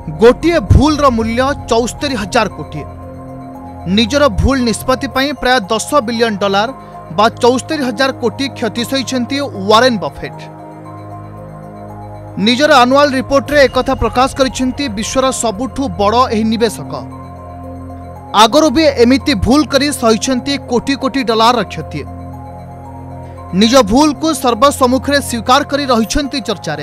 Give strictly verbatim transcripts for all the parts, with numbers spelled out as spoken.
गोटे भूल मूल्य चौस्तरी हजार कोटी। निजर भूल निष्पत्ति प्राय दस बिलियन डॉलर बा चौस्तरी हजार कोटी क्षति सही वारेन बफेट। निजर आनुआल रिपोर्ट रे एकथा प्रकाश करिसेंती विश्वर सबुठु बड़ एही निवेशक। आगरू भी एमिति भूल करी सही कोटी कोटी डॉलर क्षति। निज भूल को सर्वसम्मुख रे स्वीकार करी रहिसेंती चर्चारे।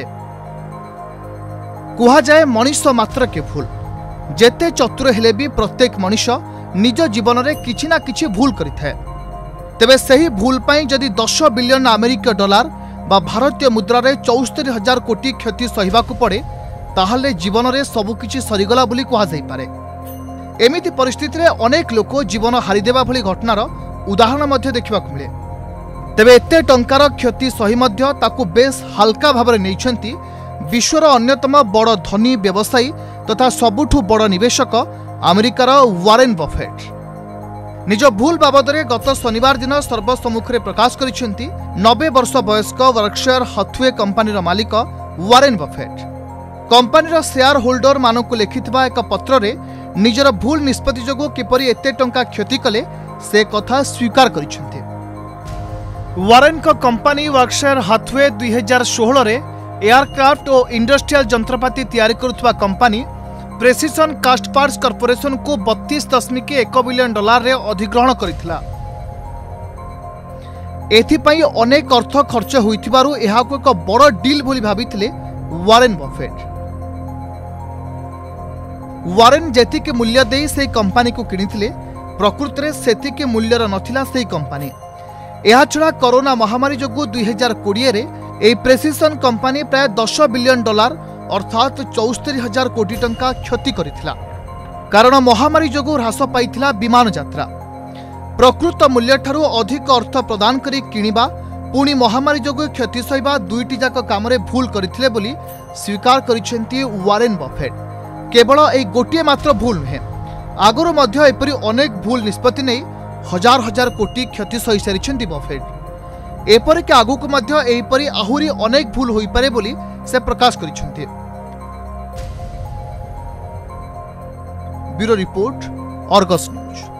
कुहा जाए मनीष मात्र के भूल जेते चतुर हेले भी प्रत्येक मनीष निज जीवन में किछि ना किछि भूल करिथाए। तेबे सही भूल पाई जदि दस बिलियन अमेरिकी डॉलर बा भारतीय मुद्रा रे चौस्तरी हजार कोटी क्षति सहिबाकु पड़े ताहले जीवन में सबुकिछि सरीगला बोली कुहा जाई पारे। एमिति परिस्थिति रे अनेक लोक जीवन हारिदेबा भली घटनार उदाहरण मध्य देखिबाकु मिले। तेबे एते टंकार क्षति सही मध्य ताकु बेस हल्का भाबरे नैछंती विश्वर अन्यतम बड़ धनी व्यवसायी तथा सबुठु बड़ निवेशक अमेरिकार वारेन बफेट। निज भूल बाबद गत शनिवार दिन सर्वसम्मुख रे प्रकाश करिसेंती नब्बे वर्ष वयस्क वर्कशायर हाथवे कंपनीर मालिक वारेन बफेट। कंपनीर शेयर होल्डर मानकु लिखिथिबा एक पत्र रे निजर भूल निष्पत्ति जोगु किपरि एते टंका क्षति कले से कथा स्वीकार करिसेंती। वारेन को कंपनी वर्कशायर हाथवे दुई हजार षोहल रे एयरक्राफ्ट और इंडस्ट्रियल जंत्रपाति तैयारी करुवा company precision cast parts corporation को बत्तीस दशमिक एक बिलियन डॉलर रे अधिग्रहण करिथिला। एथिपाई अनेक अर्थ खर्च होइथिबारु एहाको एक बड़ डील बोली भाबिथिले वारेन बफेट। वारेन जेतिके मूल्य देई से कंपनी को किनिथिले प्रकृति रे सेतिके मूल्यर नथिला से कंपनी। एहा छडा कोरोना महामारी जोगु दुई हजार कोड़े रे ए प्रेसिशन कंपनी प्राय दस बिलियन डॉलर अर्थात चौस्तरी हजार कोटी टंका क्षति करिथिला। कारण महामारी जोगु ह्रास पाइथिला विमान यात्रा। प्रकृत मूल्य ठारू अधिक अर्थ प्रदान करी किनिबा पुणी महामारी जोगु क्षति सहिबा दुईटी जाक काम रे भूल करिथिले बोली स्वीकार करिसेंती वारेन बफेट। केवल ए गोटिए मात्र भूल नुहे, आगुरु मध्य एपरि अनेक भूल निष्पत्ति नै हजार हजार कोटी क्षति सही सारिसेंती बफेट। एपरिक आगुक मध्य एहिपरि आहुरी अनेक भूल होई पारे बोली से प्रकाश करिसेंती। Bureau report, Argus news.